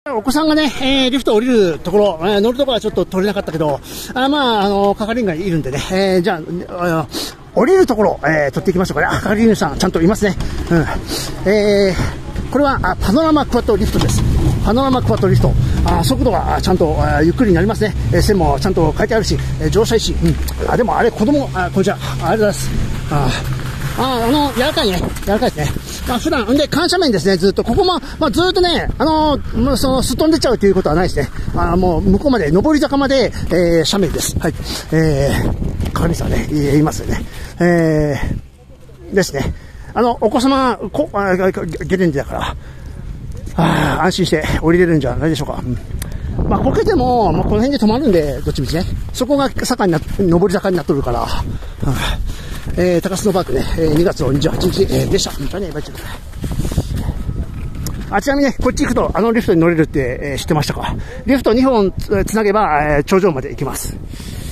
お子さんがね、リフト降りるところ、乗るところはちょっと取れなかったけど、係員がいるんでね、じゃあ、降りるところ、取っていきましょうかね。係員さん、ちゃんといますね。これはパノラマクワッドリフトです。パノラマクワッドリフト。速度がちゃんとゆっくりになりますね。線もちゃんと書いてあるし、乗車石。でもあれ、子供、こんにちは。ありがとうございます。柔らかいね。柔らかいですね。普段、で、緩斜面ですね、ずっと。ここも、ずっとね、すっ飛んでっちゃうということはないですね。もう、向こうまで、上り坂まで、斜面です。はい。係員さんね、いますよね。ですね。お子様、ゲレンデだから、安心して降りれるんじゃないでしょうか。こけても、この辺で止まるんで、どっちみちね。そこが上り坂になっとるから、高須のパークね、2月の28日、でした。本当にバイチャー。ちなみにね、こっち行くと、リフトに乗れるって、知ってましたか？リフト2本つなげば、頂上まで行きます。